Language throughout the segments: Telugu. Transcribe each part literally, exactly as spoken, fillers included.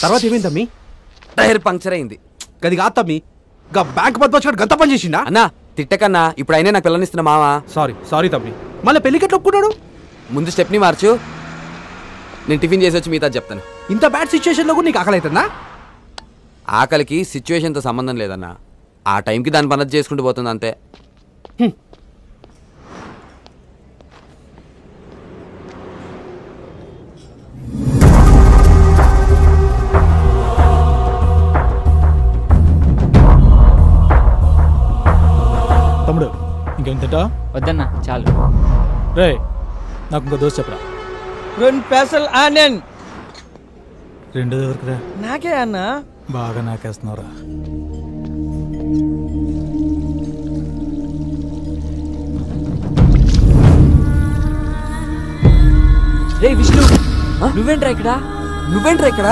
తర్వాత ఏమైంది తమ్మి? టైర్ పంక్చర్ అయింది. గది కాదు తమ్మి, గా బ్యాంక్ బద్మాష్ గంత పని చేసిండా? అన్నా తిట్టకన్నా ఇప్పుడు అయినా నాకు పిల్లనిస్తున్నా మావా. సారీ సారీ తమ్మి. మళ్ళీ పెళ్లికెట్లు ఒప్పుకున్నాడు? ముందు స్టెప్ని మార్చు, నేను టిఫిన్ చేసి వచ్చి మిగతా చెప్తాను. ఇంత బ్యాడ్ సిచ్యువేషన్లో కూడా నీకు ఆకలి అవుతుందా? ఆకలికి సిచ్యువేషన్తో సంబంధం లేదన్నా, ఆ టైంకి దాని పని చేసుకుంటూ పోతుంది అంతే. తమ్ముడు ఇంకేం తింటా? వద్దన్నా చాలు. రే నాకు ఇంకో దోశ చెప్పరా. రెండు పెసలు ఆనియన్. రెండు ఎవరికిరా? నాకే అన్న. బాగా నాకేస్తున్నావురా. రే విష్ణు, నువ్వేంట్రా ఇక్కడ? నువ్వేంట్రా ఇక్కడ?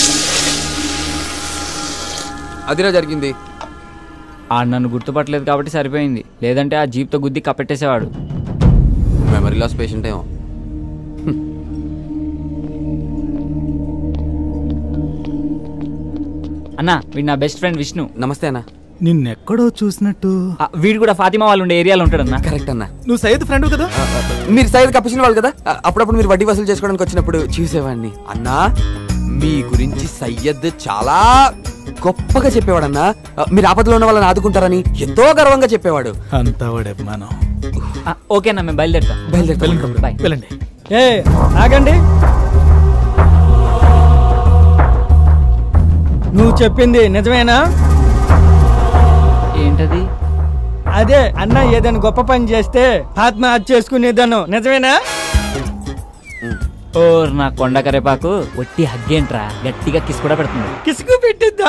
అదిరా జరిగింది. ఆ నన్ను గుర్తుపట్టలేదు కాబట్టి సరిపోయింది, లేదంటే ఆ జీప్తో గుద్ది కప్పెట్టేసేవాడు. మెమరీ లాస్ పేషెంట్ ఏమో. అన్నా వీడు నా బెస్ట్ ఫ్రెండ్ విష్ణు. నమస్తే అన్న. నిన్నెక్కడో చూసినట్టు. వీడు కూడా ఫాతిమా వాళ్ళు ఉండే ఏరియాలో ఉంటాడన్నా. కరెక్ట్ అన్న. నువ్వు సయ్యద్ ఫ్రెండ్ కదా? మీరు సయ్యద్ కప్పించిన వాళ్ళు కదా, అప్పుడప్పుడు మీరు వడ్డీ వసూలు చేసుకోవడానికి వచ్చినప్పుడు చూసేవాడిని. అన్నా మీ గురించి సయ్యద్ చాలా గొప్పగా చెప్పేవాడన్నా. మీరు ఆపదలో ఉన్న వాళ్ళని ఆదుకుంటారని ఎంతో గర్వంగా చెప్పేవాడు. అంతా వాడే అభిమానం. ఓకేనా, మేము బయలుదేరుతాం. బయలుదేరుతాం. బాయ్. వెళ్ళండి. ఏ ఆగండి, నువ్వు చెప్పింది నిజమేనా? ఏంటది? అదే అన్న ఏదైనా గొప్ప పని చేస్తే ఆత్మహత్య చేసుకునేదాను నిజమేనా? ఓ నా కొండ కరేపాకు ఒట్టి హగ్గేంట్రా, గట్టిగా కిస్ కూడా పెడుతుంది. కిసుకు పెట్టిద్దా?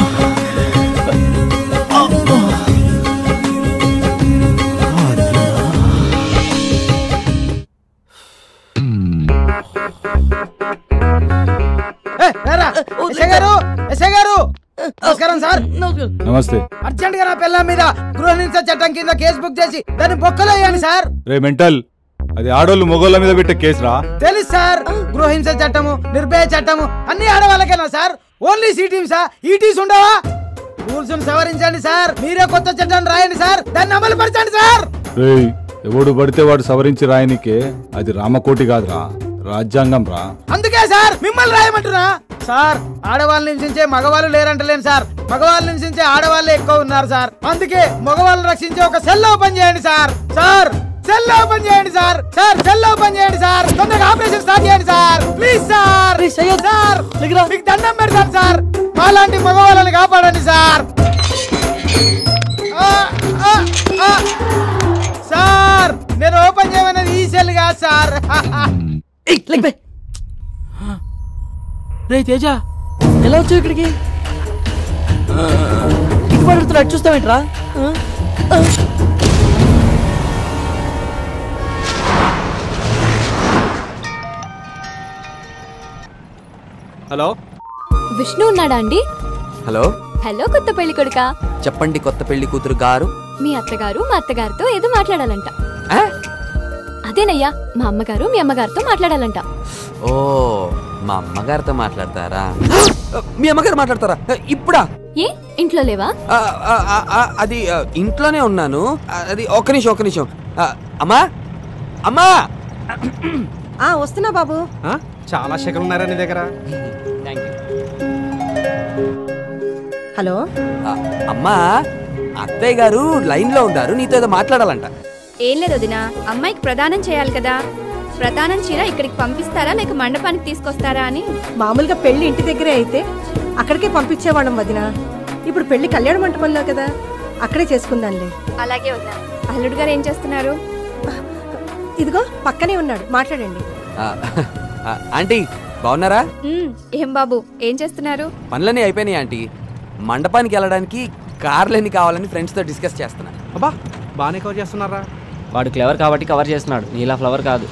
నమస్కారం సార్. నమస్తే. అర్జెంట్ గా నా పిల్ల మీద గృహ హింస చట్టం కింద కేసు బుక్ చేసి దాన్ని బొక్కలో వేయండి సార్. రే మెంటల్, అది ఆడోళ్ళు మొగోళ్ళ మీద పెట్టే కేసు రా. తెలుసు సార్, గృహ హింస చట్టము, నిర్భయ చట్టము అన్ని ఆడవాళ్ళకేనా సార్? ఓన్లీ సి టీమ్సా, ఈ టీమ్స్ ఉండవా? రూల్స్ సవరించండి సార్, మీరే కొత్త చట్టం రాయండి సార్, దాన్ని అమలు పరచండి సార్. రేయ్ ఎవడు పడితే వాడు సవరించి రాయనికే అది రామకోటి కాదురా, రాజ్యాంగం రా. అందుకే సార్ మిమ్మల్ని రాయమంటున్నా సార్. ఆడవాళ్ళు నివసించే మగవాళ్ళు లేరంటలేను సార్, మగవాళ్ళు నివసించే ఆడవాళ్ళు ఎక్కువ ఉన్నారు సార్. అందుకే మగవాళ్ళు రక్షించే ఒక సెల్ ఓపెన్ చేయండి సార్. సార్ సెల్ ఓపెన్ చేయండి సార్. సార్ సెల్ ఓపెన్ చేయండి సార్. తొందరగా ఆపరేషన్ స్టార్ట్ చేయండి సార్. Please sir. సార్ మీకు దండం పెడతాను సార్, మాలాంటి మగవాళ్ళని కాపాడండి సార్. సార్ నేను ఓపెన్ చేయమన్నది ఈ సెల్ కాదు సార్. రే తేజ, ఎలా వచ్చావు ఇక్కడికి? ఇటు పడుతున్నా చూస్తావేంట్రా? హలో విష్ణు ఉన్నాడా అండి? హలో హలో కొత్త పెళ్లి కొడుకా. చెప్పండి కొత్త పెళ్లి కూతురు గారు. మీ అత్తగారు మా అత్తగారితో ఏదో మాట్లాడాలంట. అదేనయ్యా, మా అమ్మగారు మీ అమ్మగారితో మాట్లాడాలంట. ఓ మా అమ్మగారితో మాట్లాడతారా? మీ అమ్మగారు మాట్లాడతారా ఇప్పుడా? ఏ ఇంట్లో లేవా? అది ఇంట్లోనే ఉన్నాను. అది ఒక్క నిమిషం ఒక్క నిమిషం. అమ్మా అమ్మా వస్తున్నా బాబు. చాలా శకలు ఉన్నారా నీ దగ్గర? హలో అమ్మా, అత్తయ్య గారు లైన్ లో ఉన్నారు, నీతో ఏదో మాట్లాడాలంట. ఏం లేదు వదినా, అమ్మాయికి ప్రదానం చేయాలి కదా. ప్రదానం చీర ఇక్కడికి పంపిస్తారా లేక మండపానికి తీసుకొస్తారా అని. మామూలుగా పెళ్లి ఇంటి దగ్గరే అయితే అక్కడికే పంపించేవాళ్ళం వదినా. ఇప్పుడు పెళ్లి కళ్యాణ మంటపంలో కదా, అక్కడే చేసుకుందాంలే. అలాగే వదినా. అల్లుడు గారు ఏం చేస్తున్నారు? ఇదిగో పక్కనే ఉన్నాడు, మాట్లాడండి. ఆంటీ బాగున్నారా? ఏం బాబు ఏం చేస్తున్నారు? పనులన్నీ అయిపోయినాయి ఆంటీ. మండపానికి వెళ్ళడానికి కార్లన్నీ కావాలని ఫ్రెండ్స్ తో డిస్కస్ చేస్తున్నా. అబ్బా బానే కవర్ చేస్తున్నారా? వాడు క్లవర్ కాబట్టి కవర్ చేస్తున్నాడు, నీలా ఫ్లవర్ కాదు.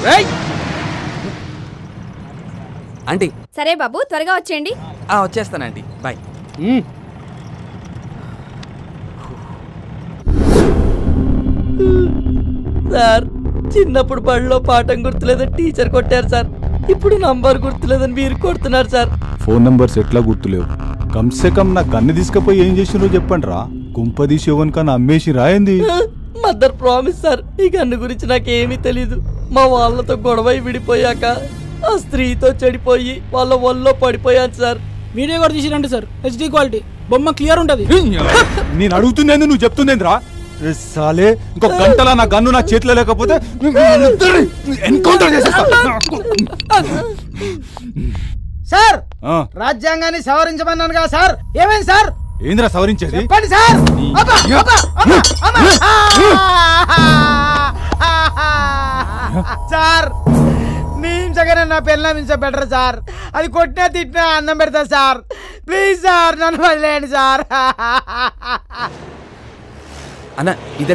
ఆంటీ సరే బాబు త్వరగా వచ్చేయండి. వచ్చేస్తాను ఆంటీ, బాయ్. సార్ చిన్నప్పుడు బడిలో పాఠం గుర్తులేదు, టీచర్ కొట్టారు సార్. ఇప్పుడు నంబర్ గుర్తులేదని మీరు కొడుతున్నారు సార్. ఫోన్ నంబర్స్ ఎట్లా గుర్తులేవు? కమ్సే కమ్ నా గన్ను తీసుకుపోయి ఏం చేసినో చెప్పండి రా. కుంపదీసి ఎవరికన్నా అమ్మేసి రాయింది. మదర్ ప్రామిస్ సార్, ఈ గన్ను గురించి నాకేమీ తెలీదు. మా వాళ్ళతో గొడవ విడిపోయాక ఆ స్త్రీతో చెడిపోయి వాళ్ళ ఒళ్ళో పడిపోయాను సార్. వీడియో కూడా తీసిరండి సార్, హెచ్డి క్వాలిటీ, బొమ్మ క్లియర్ ఉంటది. నేను అడుగుతుందేంది, నువ్వు చెప్తుందేంద్రా? సాలే, ఇంకో గంటలా నా గన్ను నా చేతిలో లేకపోతే ఎన్కౌంటర్ చేసేస్తా. సార్, రాజ్యాంగాన్ని సవరించమన్నాను కదా సార్, ఏమైంది సార్? ఏంద్రా సవరించేది? చెప్పండి సార్. సార్, నీంచగానే నా పెళ్ళమించ బెటర్ సార్. అది కొట్టినా తిట్టినా అన్నం పెడతా సార్. ప్లీజ్ సార్, నన్ను వదిలేయండి సార్. అన్న ఇదే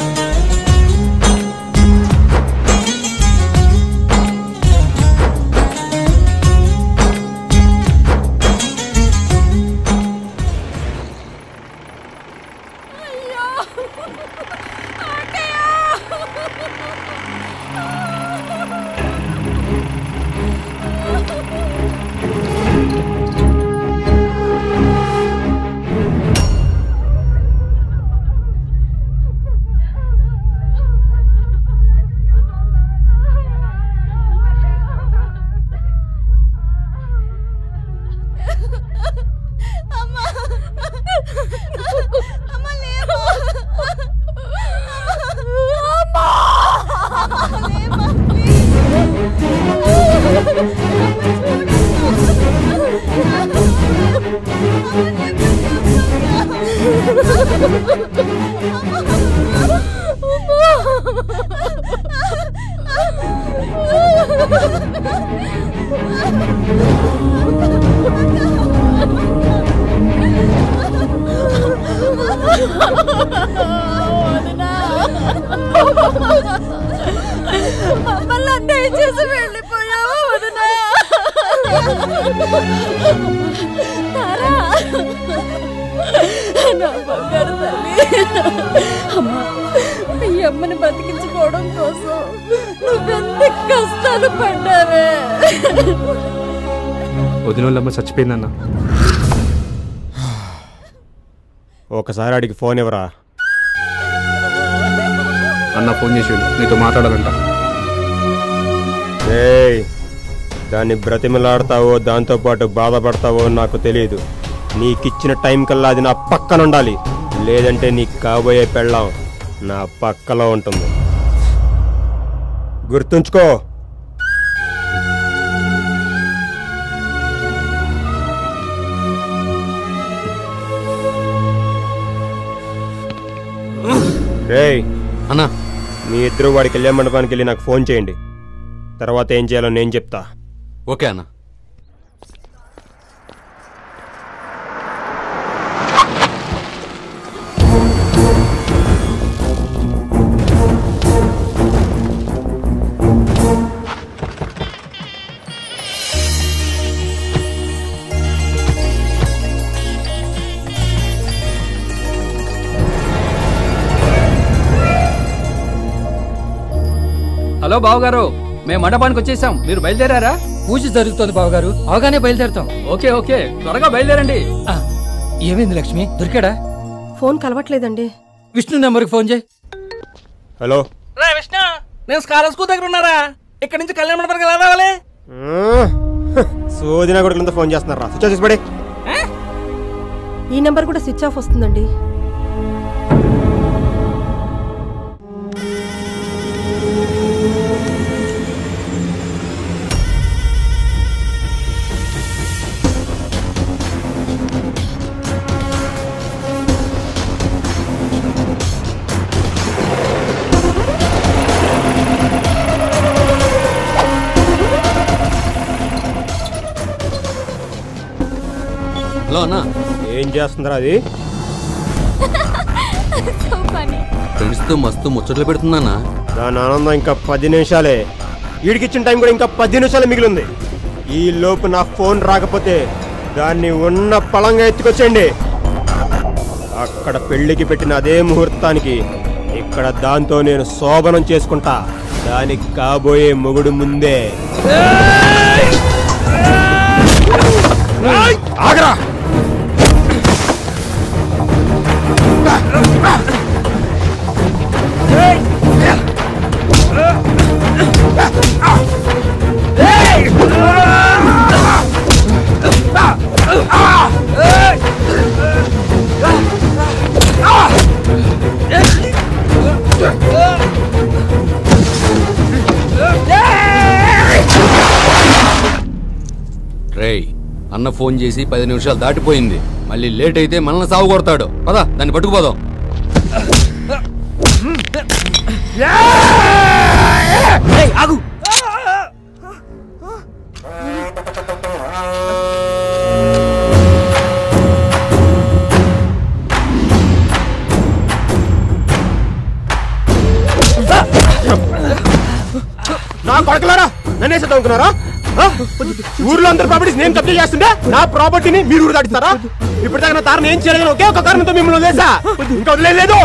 అమ్మని బతికించుకోవడం కోసం నువ్వెంత కష్టాలు పడ్డావే. వదినోళ్ళమ్మ చచ్చిపోయిందన్న. ఒకసారి అడిగి ఫోన్ ఎవరా అన్న ఫోన్ చేసాడు, నీతో మాట్లాడాలంట. ఏయ్, దాన్ని బ్రతిమలాడతావో దాంతోపాటు బాధపడతావో నాకు తెలియదు. నీకిచ్చిన టైం కల్లా అది నా పక్కన ఉండాలి, లేదంటే నీకు కాబోయే పెళ్ళాం నా పక్కలో ఉంటుంది. గుర్తుంచుకో. రేయ్ అన్నా, మీ ఇద్దరు వాడి కళ్యాణ మండపానికి వెళ్ళి నాకు ఫోన్ చేయండి. తర్వాత ఏం చేయాలో నేను చెప్తా. ఓకే అన్న. హలో బావగారు, మేము మండపానికి వచ్చేసాం, మీరు బయలుదేరారా? పూజ జరుగుతుంది బావగారు, అవగానే బయలుదేరుతాం. ఓకే ఓకే, త్వరగా బయలుదేరండి. ఏమైంది లక్ష్మి, దొరికాడా? ఫోన్ కలవట్లేదండి. విష్ణు నెంబర్కి ఫోన్ చేయి. హలో రా విష్ణు, నేను స్కాలర్ స్కూల్ దగ్గర ఉన్నారా? ఇక్కడ నుంచి కళ్యాణ మండపానికి ఎలా రావాలి? సోదినా కొడుకులంతా ఫోన్ చేస్తున్నారా? స్విచ్ ఆఫ్ చేసి పడే. ఈ నెంబర్ కూడా స్విచ్ ఆఫ్ వస్తుందండి. హలో అన్నా, ఏం చేస్తుందిరా అది? ఫ్రెండ్స్ తో మస్తు ముచ్చట్లు పెడుతుందన్నా. దాని ఆనందం ఇంకా పది నిమిషాలే. వీడికిచ్చిన టైం కూడా ఇంకా పది నిమిషాలే మిగిలింది. ఈ లోపు నా ఫోన్ రాకపోతే దాన్ని ఉన్న పళంగా ఎత్తుకొచ్చేయండి. అక్కడ పెళ్లికి పెట్టిన అదే ముహూర్తానికి ఇక్కడ దాంతో నేను శోభనం చేసుకుంటా. దానికి కాబోయే మొగుడు ముందే. ఆగరా! రేయ్, అన్న ఫోన్ చేసి పది నిమిషాలు దాటిపోయింది. మళ్ళీ లేట్ అయితే మనల్ని సాగు కొడతాడు. పదా దాన్ని పట్టుకుపోదాం. ఆగు. నా కొడకలారా నన్నే చదువుకున్నారా? ఊర్లో అందరు ప్రాపర్టీస్ నేను కబ్జా చేస్తుంటే నా ప్రాపర్టీని మీరు ఊరు దాటిస్తారా? ఇప్పుడు దాకా నా తారణ ఏం చేయలేదు. ఒకే ఒక కారణంతో మిమ్మల్ని వదిలేసా. ఇంకా వదిలేదు.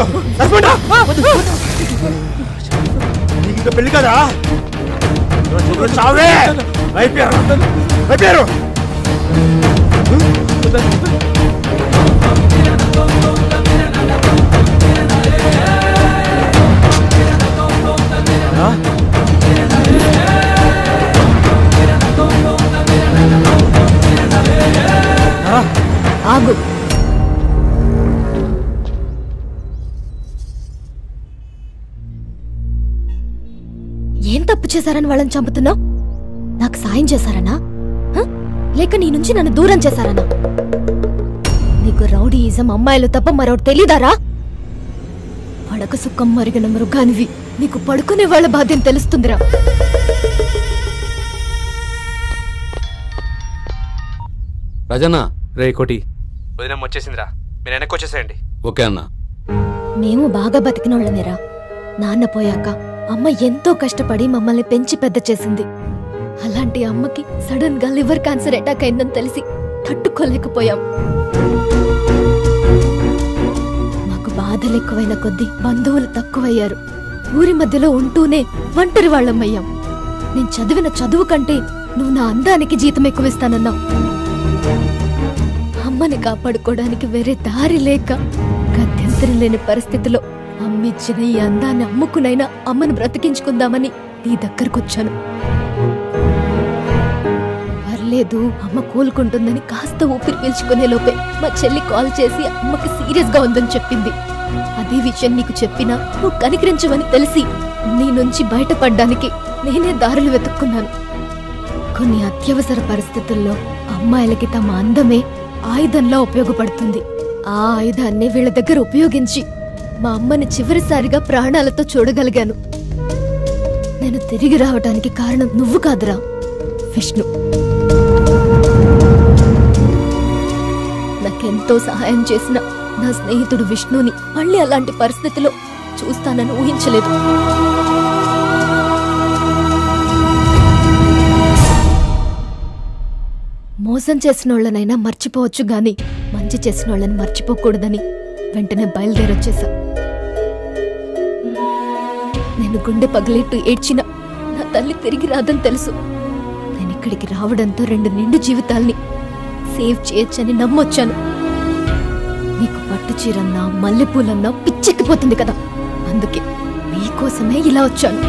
ఇంకా పెళ్లి కదా చావే అయిపోయారు అయిపోయారు. ఆగు. ఏం తప్పు చేశారని వాళ్ళని చంపుతున్నావు? నాకు సాయం చేశారనా లేక నీ నుంచి నన్ను దూరం చేశారనా? నీకు రౌడీయిజం అమ్మాయిలు తప్ప మరొకటి తెలీదారా? పడక సుఖం మరిగిన మృగానివి. నీకు పడుకునే వాళ్ళ బాధ్యం తెలుస్తుందిరా. రాజన్న. రే కోటి, వదినం వచ్చేసిందిరా, మీరు వెనక్కి వచ్చేసేయండి. ఓకే అన్న. మేము బాగా బతికినోళ్ళమేరా. నాన్న పోయాక అమ్మ ఎంతో కష్టపడి మమ్మల్ని పెంచి పెద్ద చేసింది. అలాంటి అమ్మకి సడన్ గా లివర్ క్యాన్సర్ అటాక్ అయిందని తెలిసి తట్టుకోలేకపోయాం. మాకు బాధలు ఎక్కువైన కొద్దీ బంధువులు తక్కువయ్యారు. ఊరి మధ్యలో ఉంటూనే ఒంటరి వాళ్ళమయ్యాం. నేను చదివిన చదువు కంటే నువ్వు నా అందానికి జీతం ఎక్కువిస్తానన్నావు. అమ్మని కాపాడుకోవడానికి వేరే దారి లేక గత్యంతరం లేని పరిస్థితిలో అమ్మిచ్చిన ఈ అందాన్ని అమ్ముకునైనా అమ్మను బ్రతికించుకుందామని నీ దగ్గరకొచ్చాను. పర్లేదు, అమ్మ కోలుకుంటుందని కాస్త ఊపిరి పీల్చుకునే లోపే మా చెల్లి కాల్ చేసి అమ్మకి సీరియస్ గా ఉందని చెప్పింది. అదే విషయం నీకు చెప్పినా నువ్వు కనికరించవని తెలిసి నీ నుంచి బయటపడ్డానికి నేనే దారులు వెతుక్కున్నాను. కొన్ని అత్యవసర పరిస్థితుల్లో అమ్మాయిలకి తమ అందమే ఆయుధంలా ఉపయోగపడుతుంది. ఆ ఆయుధాన్ని వీళ్ళ దగ్గర ఉపయోగించి మా అమ్మని చివరిసారిగా ప్రాణాలతో చూడగలిగాను. నేను తిరిగి రావడానికి కారణం నువ్వు కాదురా, విష్ణు. నాకెంతో సహాయం చేసిన నా స్నేహితుడు విష్ణుని మళ్ళీ అలాంటి పరిస్థితిలో చూస్తానని ఊహించలేదు. మోసం చేసిన వాళ్ళనైనా మర్చిపోవచ్చు గాని మంచి చేసిన వాళ్ళని మర్చిపోకూడదని వెంటనే బయలుదేరొచ్చేసా. నేను గుండె పగిలేట్టు ఏడ్చిన నా తల్లి తిరిగి రాదని తెలుసు. నేను ఇక్కడికి రావడంతో రెండు నిండు జీవితాల్ని సేవ్ చేయొచ్చని నమ్మొచ్చాను. నీకు పట్టు చీరన్నా మల్లెపూలన్నా పిచ్చెక్కిపోతుంది కదా, అందుకే నీకోసమే ఇలా వచ్చాను.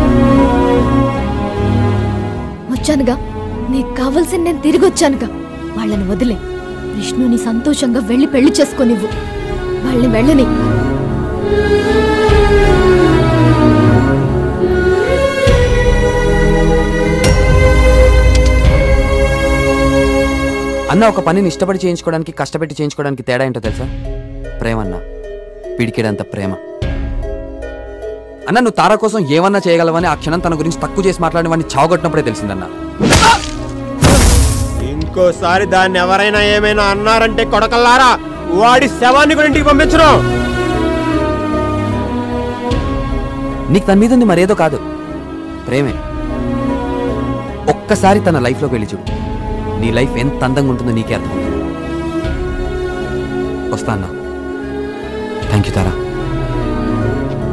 వచ్చానుగా, నీకు కావలసిన నేను తిరిగి వచ్చానుగా. వాళ్ళని వదిలే విష్ణుని సంతోషంగా వెళ్ళి పెళ్లి చేసుకోనివ్వు. వాళ్ళని వెళ్ళని. అన్న, ఒక పనిని ఇష్టపడి చేయించుకోవడానికి కష్టపెట్టి చేయించుకోవడానికి తేడా ఏంటో తెలుసా? ప్రేమ అన్న, పిడికేడంత ప్రేమ. అన్న, నువ్వు తారా కోసం ఏమన్నా చేయగలవని ఆ క్షణం తన గురించి తక్కువ చేసి మాట్లాడిన వాడిని చావగొట్టినప్పుడే తెలిసిందన్న. ఇంకోసారి దాన్ని ఎవరైనా ఏమైనా అన్నారంటే కొడకల్లారా వాడి శవాన్ని కూడా ఇంటికి పంపించను. నీకు తన మీద ఉంది మరేదో కాదు, ప్రేమే. ఒక్కసారి తన లైఫ్లోకి వెళ్ళి చూడు, నీ లైఫ్ ఎంత అందంగా ఉంటుందో నీకే అర్థమవుతుంది. వస్తా అన్నా. Thank you Tara.